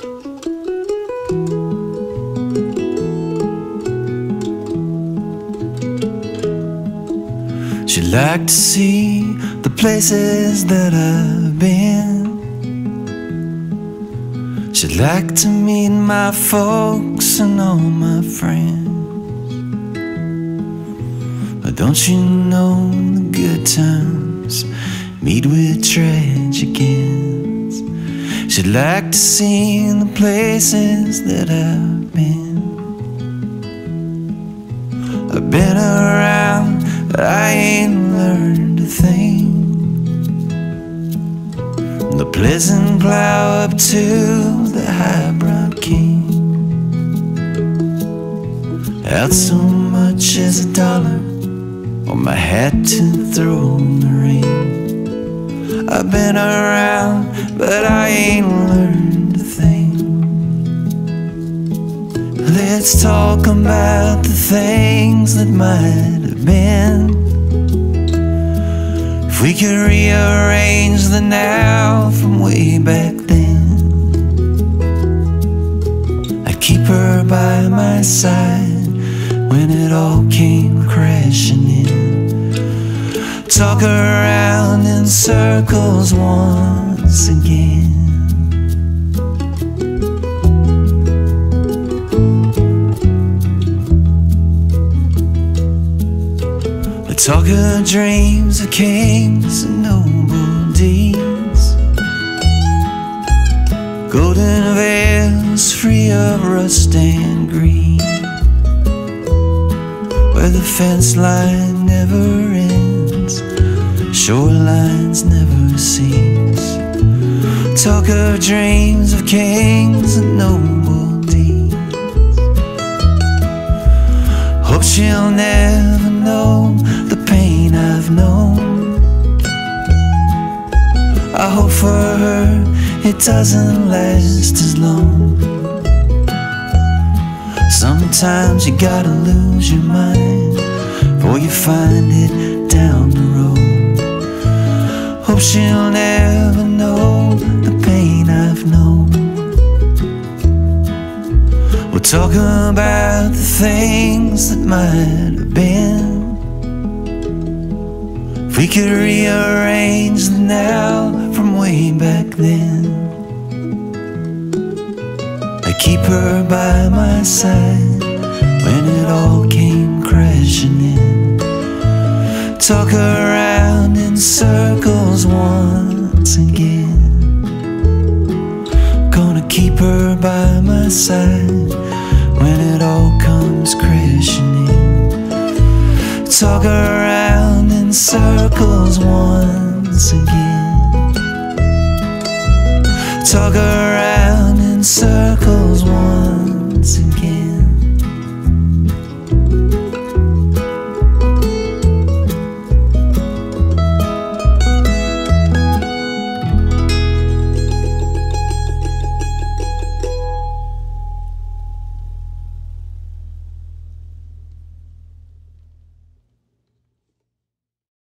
She'd like to see the places that I've been. She'd like to meet my folks and all my friends. But don't you know the good times meet with tragic ends? She'd like to see the places that I've been. I've been around, but I ain't learned a thing. From the Pleasant Plow up to the Highbrow King, out so much as $1 on my hat to throw in the ring. I've been around, but I ain't learned a thing. Let's talk about the things that might have been. If we could rearrange the now from way back then, I'd keep her by my side when it all came crashing in. Talk around in circles once again. Talk of dreams of kings and noble deeds, golden veils free of rust and greed, where the fence line never ends, shorelines never cease. Talk of dreams of kings and noble deeds. Hope she'll never know the pain I've known. I hope for her it doesn't last as long. Sometimes you gotta lose your mind before you find it down the road. Hope she'll never know the pain I've known. We'll talk about the things that might have been. If we could rearrange the now from way back then, I'd keep her by my side when it all came crashing in. Talk around in circles once again. Gonna keep her by my side when it all comes crashing in. Talk around in circles once again. Talk around in circles once